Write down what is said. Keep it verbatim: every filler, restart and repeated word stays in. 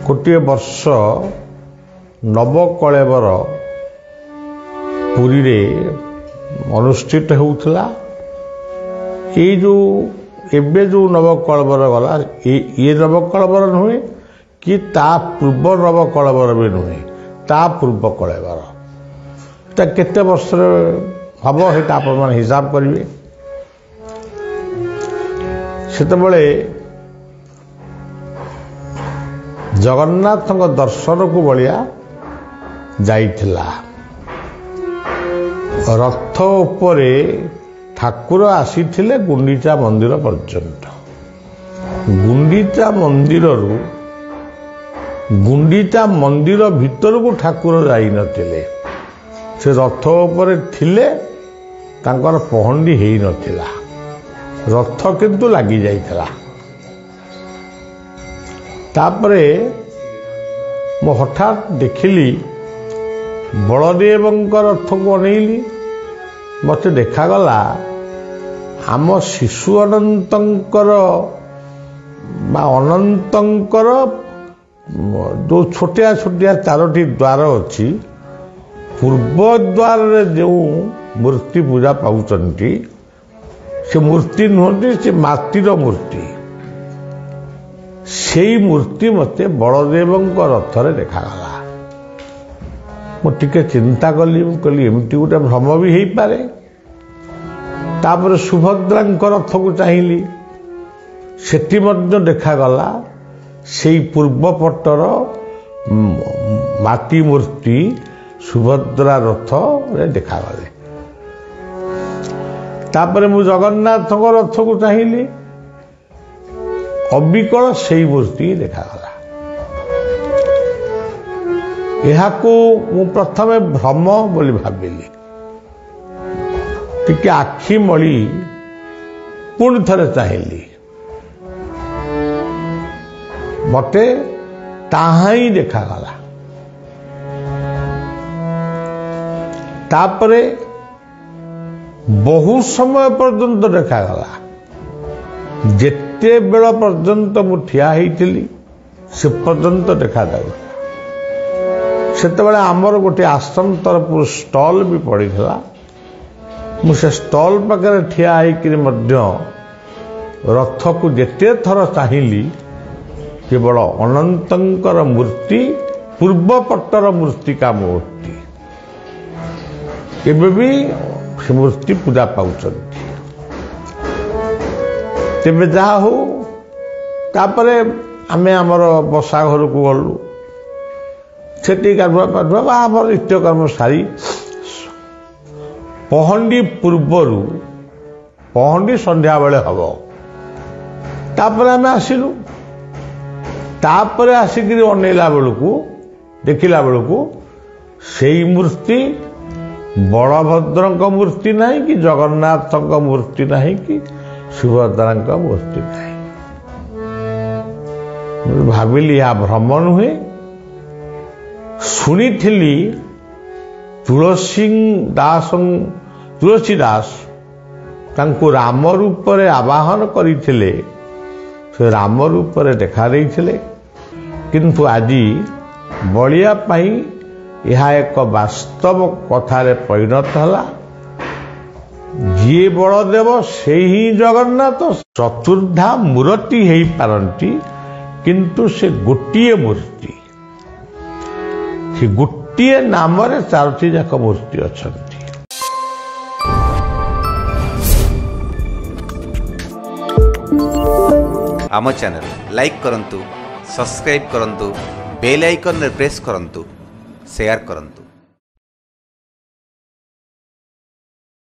गोटे वर्ष नवकलेवर पुरी रे अनुष्ठित होउथला। ये जो एबे जो नवकलेवर गला ये नवकलेवर नुहे कि ता पूर्व नवकलेवर भी नुहे, ता पूर्व कलेवर ता केते वर्ष हम है आप हिसाब करेंगे। सेतबेले जगन्नाथ दर्शन को बलिया जाइथिला। रथ उपरे ठाकुर आसीथिले गुंडीचा मंदिर पर्यंत। गुंडीचा मंदिर रु गुंडीचा मंदिर भीतर को ठाकुर जाई नथिले। से रथ उपरे थिले, तांकर पहंडी हेई नथिला, रथ किंतु लगी जाइथिला। तापरे मो हठात देखिली बलदेव रथ को अनेली, मत देखागला आम शिशु अनंतर अनंतर जो छोटिया छोटिया चारोटी द्वार अच्छी पूर्व द्वार जो मूर्ति पूजा पाउचंती से मूर्ति नुहति, से माटीर मूर्ति। से मूर्ति मते बलदेव रथरे देखागला। मुझे चिंता कली, कहली एमती गोटे भ्रम भी हो पारे। तापर सुभद्रा रथ को चाहिए, सेठी मध्य देखागला से पूर्व पटर माटी मूर्ति सुभद्रा रथ रे देखागले। तापर मु जगन्नाथ रथ को चाहिए, अबिकल से मूर्ति देखागला। यह को मु प्रथमे भ्रम बोली भाविली, टिके आखि मली पुणी थरे चाहिए, मते ताहा ही देखागला। तापरे बहु समय पर्यंत देखागला। जेते बेल पर्यंत मु ठिया होइथिली से पर्यंत देखागला। सेतेबेले आमर गोटे आश्रम तरफ स्टॉल भी पड़ीला। मुझे स्टॉल पाखे ठिया होकर रथ को जेते थर चाहिए, केवल अनंतर मूर्ति पूर्व पट्टर मूर्ति का मूर्ति एवं भी से मूर्ति पूजा पाउचंती। तेबे जहा हो तापरे आमे आमर बसा घर को गलु, सेठी गाधुआ पाधुआ आम नित्यकर्म सारी पहंडी पूर्वर पहंडी संध्या बेले हम। तापर आमे आसिलु, तापर आसिक अनेला बेलू देखला बेलू से मूर्ति बलभद्र मूर्ति नहीं कि जगन्नाथ मूर्ति नहीं कि सुभद्रा मूर्ति नहीं। भाविली या भ्रम नुहे। शुणी तुलसी दास तुलसीदास तांको राम रूप रे आवाहन करथिले, से राम रूप रे देखा देइथिले। किंतु आजी बलिया पाई यह एक वास्तव कथारे परिणत हला। जी बलदेव से ही जगन्नाथ चतुर्धा मूर्ति हो पारती, किंतु से गोटे मूर्ति, से गोटे नाम चारोटी जाक मूर्ति अच्छा। आम चैनल लाइक करंतु, सब्सक्राइब करंतु, बेल आइकन रे प्रेस करंतु, शेयर करंतु।